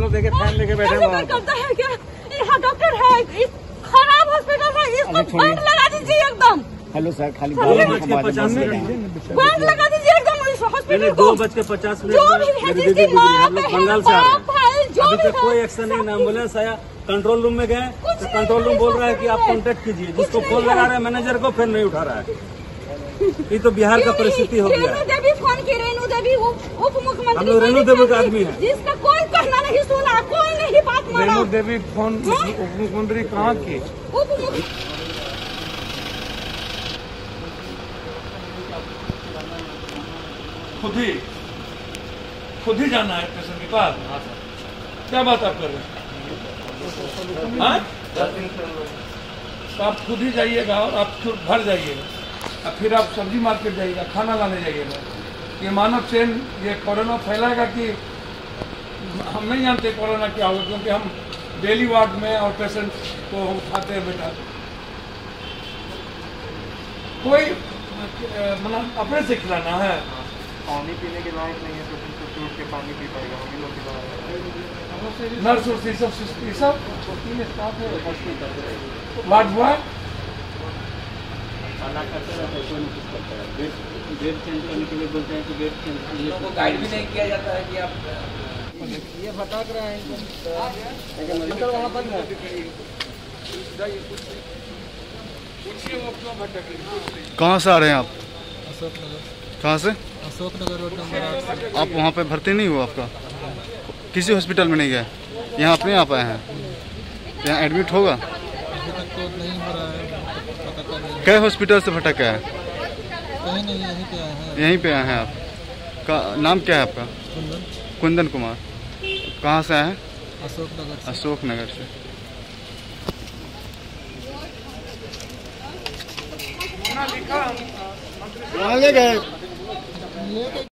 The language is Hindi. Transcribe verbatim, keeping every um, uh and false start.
देके फैन लेके बैठे वहाँ करता है क्या? यहाँ डॉक्टर है, इस खराब हॉस्पिटल है, इसको बंद लगा दीजिए एकदम। हेलो सर, खाली दो बज के पचास मिनट बंद लगा दीजिए एकदम इस हॉस्पिटल को। दो बज के पचास मिनट जो भी है, जिसकी माँ बंगाल से आ रहे हैं, जो अभी भी तक कोई एक्शन नहीं। एम्बुलेंस आया, कंट्रोल रूम में गए तो कंट्रोल रूम बोल रहा है कि आप कांटेक्ट कीजिए। जिसको फोन लगा रहे हैं मैनेजर को, फिर नहीं उठा रहा है। ये तो बिहार का परिस्थिति हो गया है। रेणु देवी फोन की, रेणु देवी उप मुख्यमंत्री, हम लोग रेणु देवी का आदमी है, जिसका कोई कहना नहीं सुना, कोई नहीं बात माना। रेणु देवी फोन उप मुख्यमंत्री कहाँ की? उप मुख्य खुद ही खुद ही जाना है पेशेंट के पास। क्या बात आप कर रहे हैं? हाँ? तो आप खुद ही जाइएगा और आप फिर घर जाइएगा और फिर आप सब्जी मार्केट जाइएगा, खाना लाने जाइएगा। ये मानव चेन, ये कोरोना फैलाएगा कि हम नहीं जानते कोरोना क्या होगा, क्योंकि हम डेली वार्ड में और पेशेंट को उठाते हैं बैठाते। कोई मतलब अपने से खिलाना है। पानी पीने के लायक नहीं है, पेशेंट को टूट के पानी पी पाएगा, हम ही लोग की बात। नर्स और ये सब ये सब तीन स्टाफ है hospital. Ward boy bed change करने के लिए बोलते हैं कि बेड चेंज, लोगों को गाइड भी नहीं किया जाता है कि आप ये भटक रहे हैं। वहाँ पर कहाँ से आ रहे हैं आप? अशोक नगर। कहाँ से? अशोक नगर रोड नंबर आठ से। आप वहाँ पे भर्ती नहीं हुआ आपका? किसी हॉस्पिटल में नहीं गए? यहाँ अपने आप आए हैं? यहाँ एडमिट होगा? अभी तक तो नहीं हो रहा है, पता कर नहीं। कई हॉस्पिटल से भटक है? कहीं नहीं, यहीं पे आए हैं। यहीं पे आए हैं आप? का नाम क्या है आपका? कुंदन। कुंदन कुमार। कहाँ से आए हैं? अशोक नगर से। अशोक नगर से। लिखा कहाँ ले गए?